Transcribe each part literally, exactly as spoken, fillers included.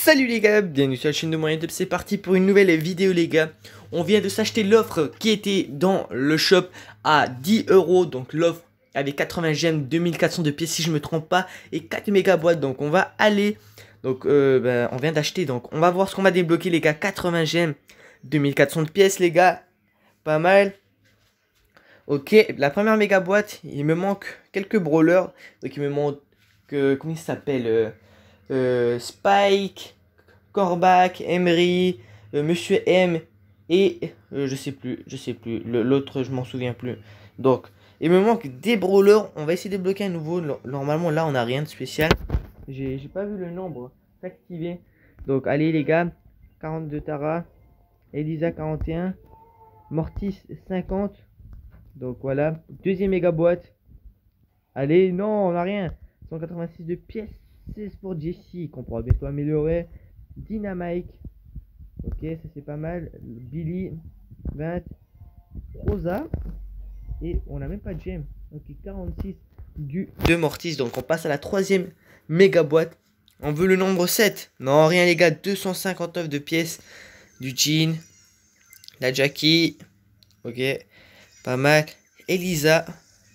Salut les gars, bienvenue sur la chaîne de moi YouTube, c'est parti pour une nouvelle vidéo les gars. On vient de s'acheter l'offre qui était dans le shop à dix euros, donc l'offre avec quatre-vingts gemmes, deux mille quatre cents de pièces si je me trompe pas, et quatre méga boîtes, donc on va aller, donc euh, ben, on vient d'acheter, donc on va voir ce qu'on va débloquer les gars, quatre-vingts gemmes, deux mille quatre cents de pièces les gars, pas mal. Ok, la première méga boîte, il me manque quelques brawlers, donc il me manque, euh, comment il s'appelle euh, Euh, Spike, Corbac, Emery, euh, Monsieur M et euh, je sais plus, je sais plus, l'autre je m'en souviens plus. Donc, il me manque des brawlers, on va essayer de débloquer un nouveau. Normalement là on a rien de spécial. J'ai pas vu le nombre activé. Donc allez les gars, quarante-deux Tara, Elisa quarante et un, Mortis cinquante. Donc voilà, deuxième méga boîte. Allez, non, on a rien. cent quatre-vingt-six de pièces. seize pour Jessie, qu'on pourra bientôt améliorer. Dynamite. Ok, ça c'est pas mal. Billy. vingt. Rosa. Et on n'a même pas de gemme. Ok, quarante-six du de Mortis. Donc on passe à la troisième méga boîte. On veut le nombre sept. Non, rien les gars. deux cent cinquante-neuf de pièces. Du Jean. La Jackie. Ok. Pas mal. Elisa.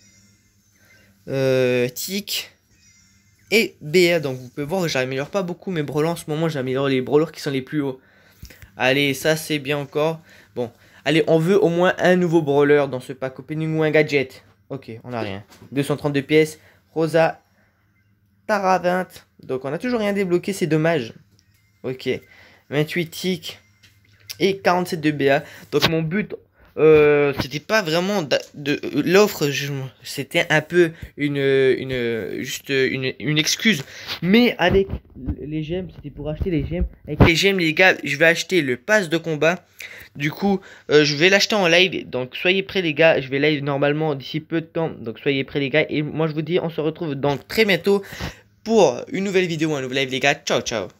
Euh, Tic. Et B R, donc vous pouvez voir que j'améliore pas beaucoup mes brawlers en ce moment, j'améliore les brawlers qui sont les plus hauts. Allez, ça c'est bien encore. Bon, allez, on veut au moins un nouveau brawler dans ce pack opening ou un gadget. Ok, on a rien. deux cent trente-deux pièces, Rosa, Tara vingt. Donc on a toujours rien débloqué, c'est dommage. Ok, vingt-huit tic et quarante-sept de B A. Donc mon but... Euh, c'était pas vraiment de, de l'offre, c'était un peu une, une juste une, une excuse, mais avec les gemmes, c'était pour acheter les gemmes. Avec les gemmes les gars, je vais acheter le pass de combat. Du coup euh, je vais l'acheter en live, donc soyez prêts les gars, je vais live normalement d'ici peu de temps, donc soyez prêts les gars, et moi je vous dis on se retrouve donc très bientôt pour une nouvelle vidéo, un nouvel live les gars. Ciao ciao.